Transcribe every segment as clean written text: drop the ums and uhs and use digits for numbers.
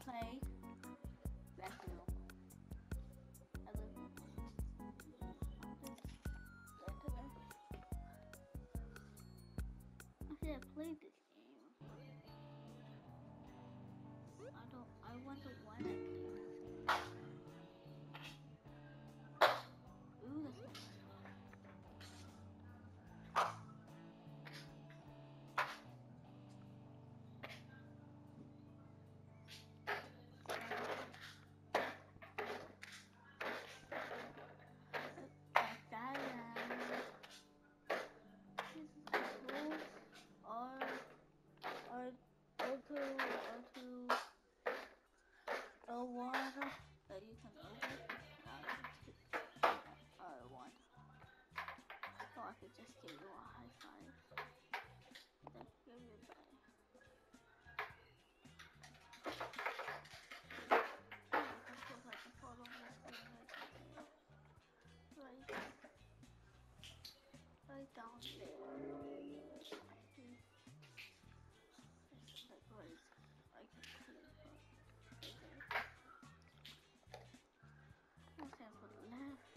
play Backfield. I live actually, I played this game. I want the one at least. Ooh, that's not right. Water that you can open. One. So I could just give you a high five. Then give you back. Right down there. Like right, I can see it, but okay. I'll stand for the left.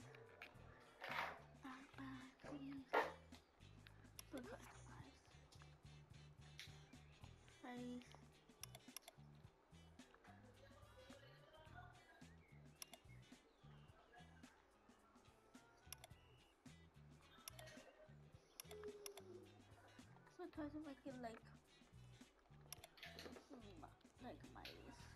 Back, please. Look at the face. So I try to make it like mice.